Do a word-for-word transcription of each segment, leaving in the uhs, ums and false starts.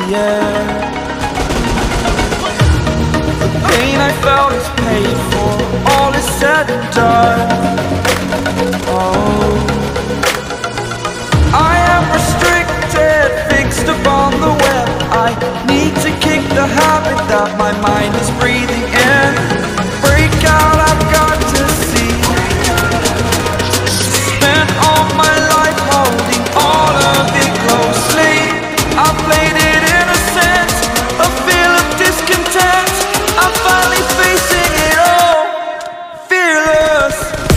air. The pain I felt is paid for, all is said and done. Oh, I am restricted, fixed upon the web. I need to kick the habit that my mind is breathing in. Break out, I've got to see. Spent all my life holding all of it closely. I played it innocent, a feel of discontent. I'm finally facing it all, fearless.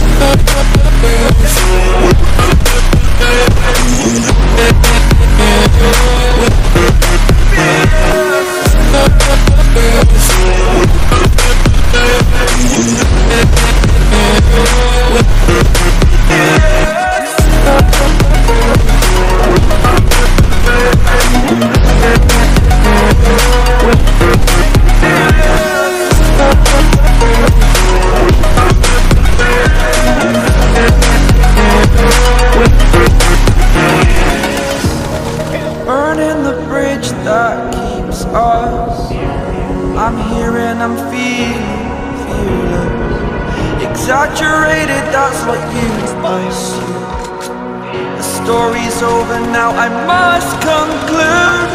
Burning the bridge that keeps us. I'm here and I'm feeling fearless. Exaggerated, that's what you assume. The story's over now, I must conclude.